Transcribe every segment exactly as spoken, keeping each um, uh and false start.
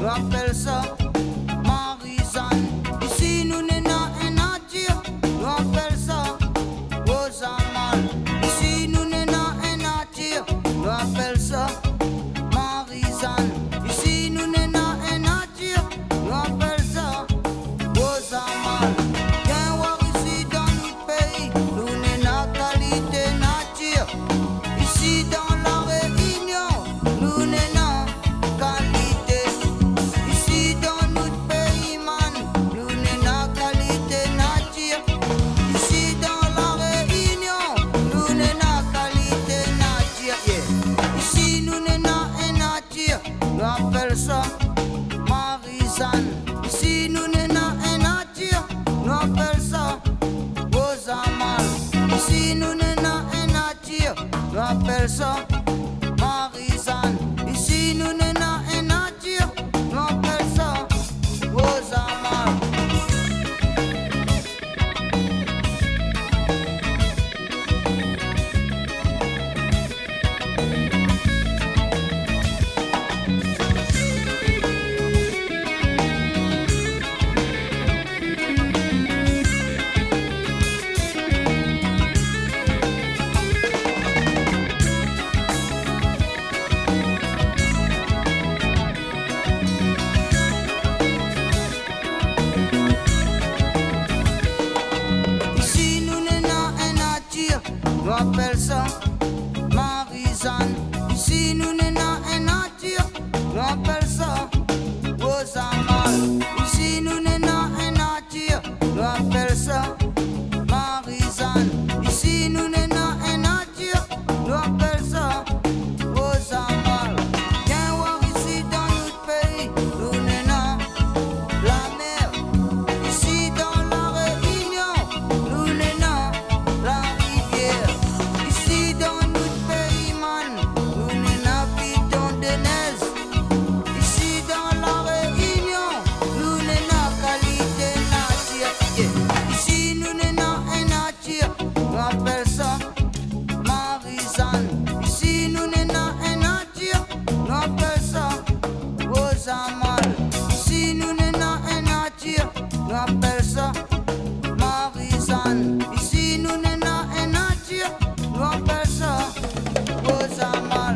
on appelle ça Marizane. Ici nous n'est pas un nature, on appelle ça Rosamal. Ici nous n'est pas un nature, on appelle ça Marizane. Ici nous n'est pas un nature, on appelle ça Rosamal. Viens voir ici dans notre pays, nous n'est pas qualité nature. Ici dans la Réunion, nous n'est pas qualité. Ici dans notre pays, man, nous n'est pas qualité nature. Ici dans la Réunion, nous n'est pas qualité nature. Yeah. Ici nous n'est pas un nature, on appelle ça Marizane. Ici nous n'est pas un nature, on appelle ça Rosamal. Ici nous n'est pas un nature, on appelle ça Marizane. Ici nous n'est pas un nature, on appelle ça Rosamal. Ici nous n'est pas un nature, on appelle ça Marizane. Ici nous n'est pas un nature, on appelle ça Rosamal. Ici nous n'est pas un nature, on appelle ça Marizane. Ici nous n'est pas un nature, on appelle ça Rosamal. Viens voir ici dans notre pays, nous n'est pas la mer. Ici dans la Réunion, nous n'est pas la rivière. Ici dans notre pays, man, nous n'est pas bidon de neige. Ici dans la Réunion, nous n'est pas qualité nature. Yeah. Ici nous n'est pas un nature, on appelle ça Marizane. Ici nous n'est pas un nature, on appelle ça Rosamal. Ici nous n'est pas un nature, on appelle ça Marizane. Ici nous n'est pas un nature, on appelle ça Rosamal.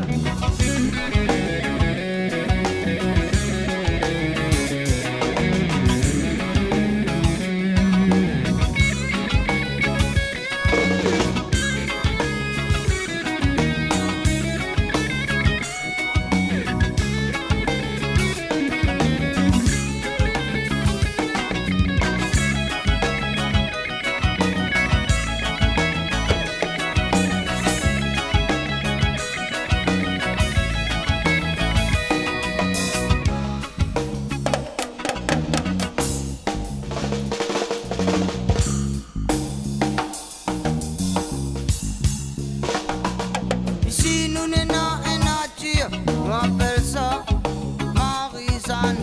Ici nous n'est pas un nature, on appelle ça Marizane.